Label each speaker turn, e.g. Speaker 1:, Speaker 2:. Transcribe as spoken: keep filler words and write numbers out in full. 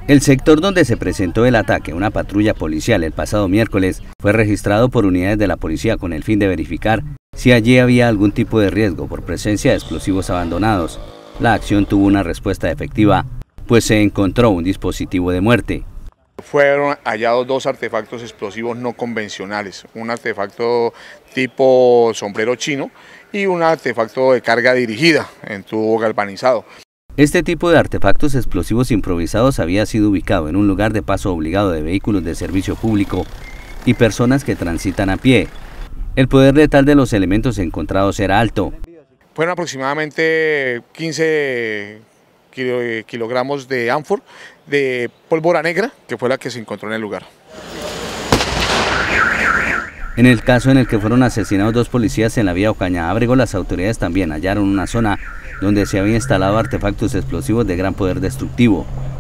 Speaker 1: El sector donde se presentó el ataque, una patrulla policial el pasado miércoles, fue registrado por unidades de la policía con el fin de verificar si allí había algún tipo de riesgo por presencia de explosivos abandonados. La acción tuvo una respuesta efectiva, pues se encontró un dispositivo de muerte.
Speaker 2: Fueron hallados dos artefactos explosivos no convencionales, un artefacto tipo sombrero chino y un artefacto de carga dirigida en tubo galvanizado.
Speaker 1: Este tipo de artefactos explosivos improvisados había sido ubicado en un lugar de paso obligado de vehículos de servicio público y personas que transitan a pie. El poder letal de los elementos encontrados era alto.
Speaker 2: Fueron aproximadamente quince kilogramos de ánfor de pólvora negra, que fue la que se encontró en el lugar.
Speaker 1: En el caso en el que fueron asesinados dos policías en la vía Ocaña-Ábrego, las autoridades también hallaron una zona donde se habían instalado artefactos explosivos de gran poder destructivo.